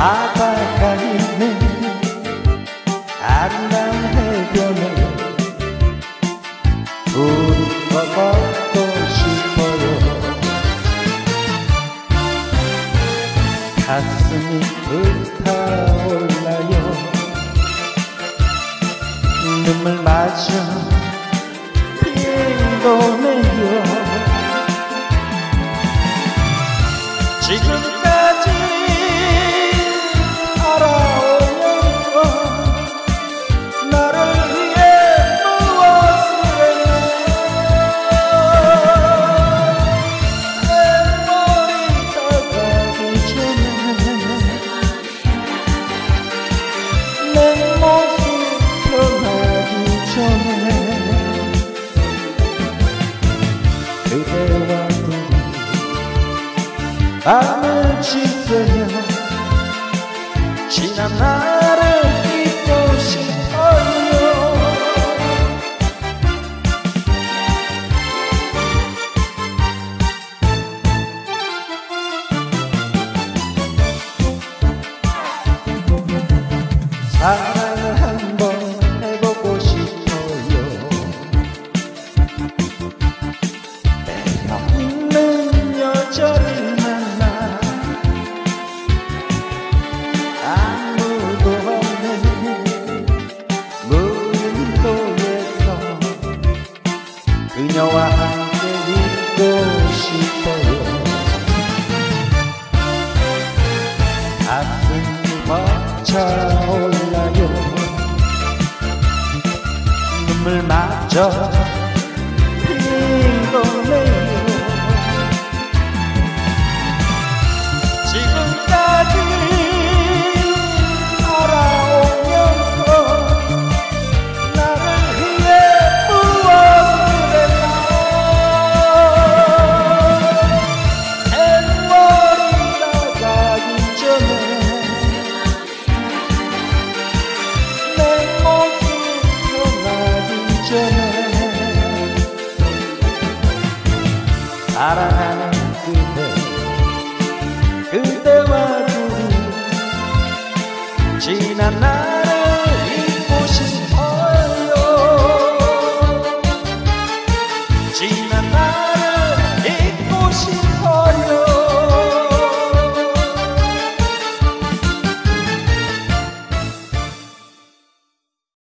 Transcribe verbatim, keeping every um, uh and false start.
바다가 있는 아름다운 해변에 우리가 걷고 싶어요. 가슴이 불타올라요. 눈물마저 핑도내요. 지금까지 알아오면서 나를 위해 무엇을 했나. 내 머리 떠가기 전에 내 모습 변하기 전에 그대와 둘이 밤을 지새며 지난 날을 잊고 싶어요. 사랑을 한번 해보고 싶어요. 매력 있는 여자를 만나 아무도 없는 무인도에서 그녀와 함께 있고 싶어요. 가슴이 벅차올라요. 눈물마저 핑도내요. 지금까지 알아오면서 나를 위해 무엇을 했나. 내 머리가 가기 전에 내 모습 변하기 전에 사랑하는 그대 그대와 둘이 지난 날